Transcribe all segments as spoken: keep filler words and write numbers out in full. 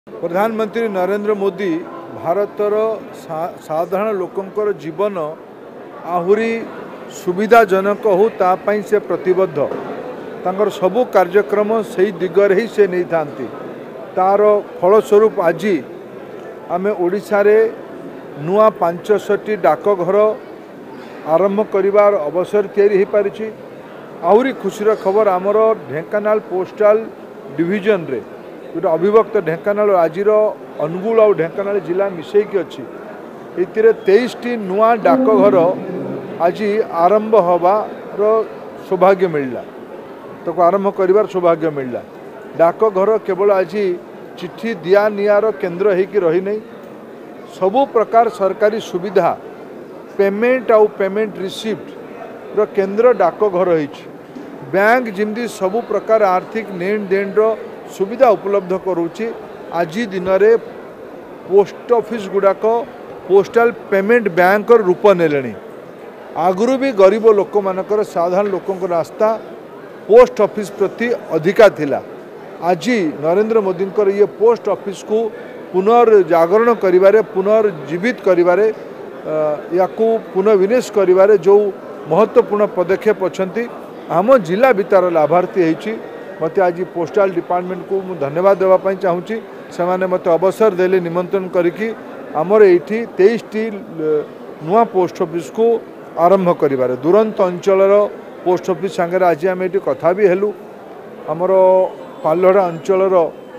प्रधानमंत्री नरेंद्र मोदी भारतर साधारण लोकंकर जीवन आहुरी सुविधाजनक हो तापाई से प्रतिबद्ध तांकर सबु कार्यक्रम से दिगरे ही से नहीं थांती तार फलस्वरूप आज आम ओडिशा रे नुआ पांचशटी डाकघर आरंभ करिवार अवसर तैयारी हो पारिछि। आहुरी खुशीर खबर आमर ढेंकानाल पोस्टाल डिविजन रे जो अविभक्त ढेंकानाल आज अनुगुल और ढेंकानाल जिला मिसेकी अच्छी ये तेईस टी नुआ डाकघर आज आरंभ हबार सौभाग्य मिलला तो आरंभ कर सौभाग्य मिलला। डाकघर केवल आज चिट्ठी दिया नियार केन्द्र होकि रही नहीं सबु प्रकार सरकारी सुविधा पेमेंट आउ पेमेंट रिसीप्ट रो केन्द्र डाकघर होइछि। बैंक जिमती सबु प्रकार आर्थिक लेन देन रो सुविधा उपलब्ध करुच्ची। आज दिन में पोस्ट ऑफिस गुड़ाक पोस्टल पेमेंट बैंक रूप नेले आगुरी भी गरीब लोक मानकर साधारण लोकंर आस्था पोस्ट ऑफिस प्रति अधिका थिला। आज नरेंद्र मोदी ये पोस्ट ऑफिस को पुनर्जागरण करिवारे पुनर्जीवित करिवारे या पुनर्विनिवेश करिवारे जो महत्वपूर्ण पदक्षेप अच्छी आम जिला भीतर लाभार्थी होती मत आज पोस्टाल डिपार्टमेंट को मु धन्यवाद देवाई चाहूँगी से मैंने मत अवसर देले निमंत्रण करिकी आमर ये तेईस टी नुआ पोस्ट ऑफिस को आरंभ करिवारे दुरंत अंचलर पोस्ट ऑफिस सांगे आज आम ये कथा भी हेलु आमर पालहड़ा अंचलर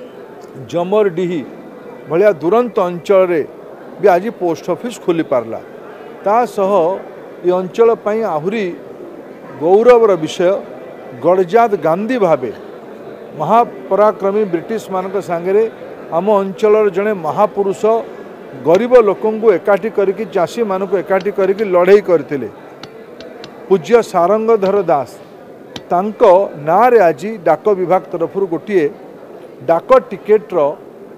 जमरडीही भाया दुरंत अंचल भी आज पोस्ट ऑफिस खोली पारला ता सह ये अंचल पई आहुरी गौरवर विषय गडजात गांधी भावे महापराक्रमी ब्रिटिश मानक सांगे आम अंचल जड़े महापुरुष गरीब लोकं को एकाठी करके चाषी मान को एकाठी करके लड़ाई करते पूज्य सारंगधर दास तांको नारे आज डाक विभाग तरफ गोटे डाक टिकेट रो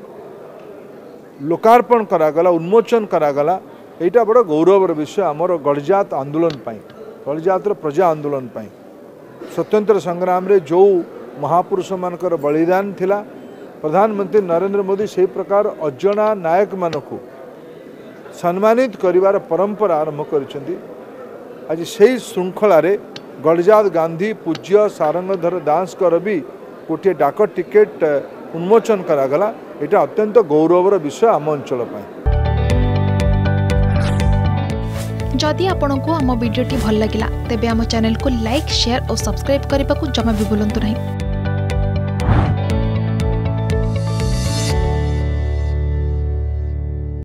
लोकार्पण करागला उन्मोचन करागला यहाँ बड़ गौरवर विषय आमर गडजात आंदोलन पाई गडजातर प्रजा आंदोलन पाई स्वतंत्र संग्राम रे जो महापुरुष मानकर बलिदान थिला प्रधानमंत्री नरेंद्र मोदी से प्रकार अजना नायक मानकु सम्मानित करिवार परंपरा आरंभ करिसेंती। आज से श्रृंखला रे गडजात गांधी पूज्य सारंगधर दास कर भी गोटे डाक टिकेट उन्मोचन करागला यहाँ अत्यंत गौरवर विषय आम अंचल पाई। जदि आपंक आम भिडी भल लगा तेब आम चैनल को लाइक शेयर और सब्सक्राइब करने को जमा भी भूलु नहीं।